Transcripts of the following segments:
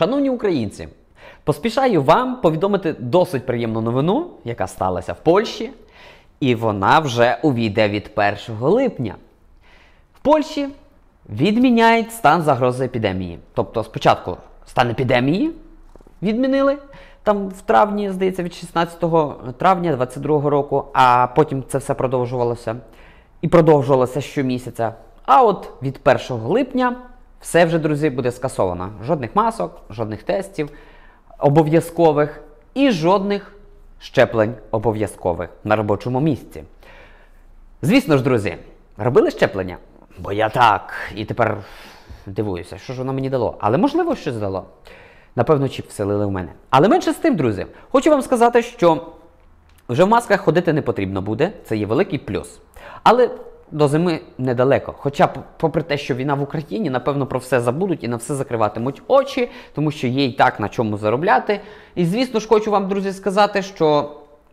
Шановні українці, поспішаю вам повідомити досить приємну новину, яка сталася в Польщі, і вона вже увійде від 1 липня. В Польщі відміняють стан загрози епідемії. Тобто спочатку стан епідемії відмінили, там в травні, здається, від 16 травня 2022 року, а потім це все продовжувалося. І продовжувалося щомісяця. А от від 1 липня все вже, друзі, буде скасовано. Жодних масок, жодних тестів обов'язкових і жодних щеплень обов'язкових на робочому місці. Звісно ж, друзі, робили щеплення? Бо я так. І тепер дивуюся, що ж воно мені дало. Але можливо, щось дало. Напевно, чіп вселили в мене. Але менше з тим, друзі, хочу вам сказати, що вже в масках ходити не потрібно буде. Це є великий плюс. Але до зими недалеко. Хоча, попри те, що війна в Україні, напевно, про все забудуть і на все закриватимуть очі, тому що є і так на чому заробляти. І, звісно ж, хочу вам, друзі, сказати, що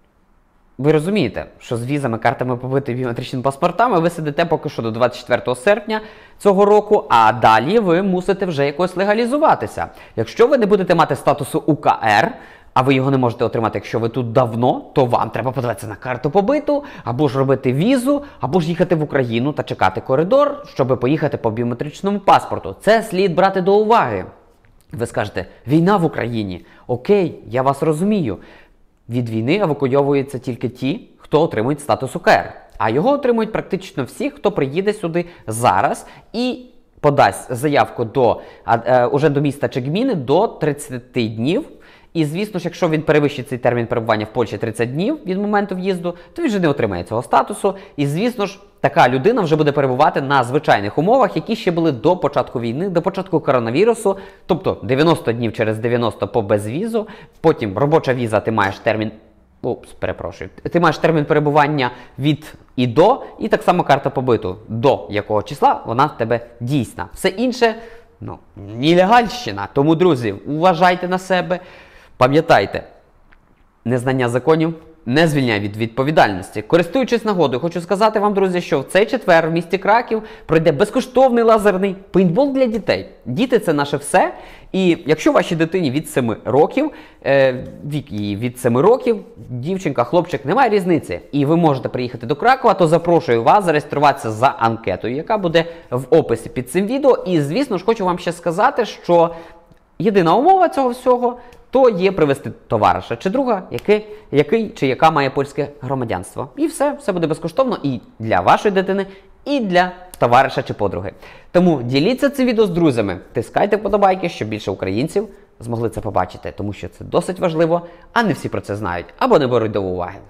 ви розумієте, що з візами, картами побитими, біометричними паспортами ви сидите поки що до 24 серпня цього року, а далі ви мусите вже якось легалізуватися. Якщо ви не будете мати статусу УКР, а ви його не можете отримати, якщо ви тут давно, то вам треба подивитися на карту побиту, або ж робити візу, або ж їхати в Україну та чекати коридор, щоб поїхати по біометричному паспорту. Це слід брати до уваги. Ви скажете, війна в Україні. Окей, я вас розумію. Від війни евакуйовуються тільки ті, хто отримують статус УКР. А його отримують практично всі, хто приїде сюди зараз і подасть заявку уже до міста чи гміни до 30 днів. І, звісно ж, якщо він перевищить цей термін перебування в Польщі 30 днів від моменту в'їзду, то він вже не отримає цього статусу. І, звісно ж, така людина вже буде перебувати на звичайних умовах, які ще були до початку війни, до початку коронавірусу. Тобто 90 днів через 90 по безвізу, потім робоча віза, ти маєш термін... Ти маєш термін перебування від і до, і так само карта побиту. До якого числа вона в тебе дійсна. Все інше, нелегальщина. Тому, друзі, уважайте на себе. Пам'ятайте, незнання законів не звільняє від відповідальності. Користуючись нагодою, хочу сказати вам, друзі, що в цей четвер в місті Краків пройде безкоштовний лазерний пейнтбол для дітей. Діти – це наше все. І якщо вашій дитині від 7 років, вік її від 7 років, дівчинка, хлопчик, немає різниці, і ви можете приїхати до Кракова, то запрошую вас зареєструватися за анкетою, яка буде в описі під цим відео. І, звісно ж, хочу вам ще сказати, що єдина умова цього всього – то є привезти товариша чи друга, який чи яка має польське громадянство. І все буде безкоштовно і для вашої дитини, і для товариша чи подруги. Тому діліться цим відео з друзями, тискайте вподобайки, щоб більше українців змогли це побачити, тому що це досить важливо, а не всі про це знають або не беруть до уваги.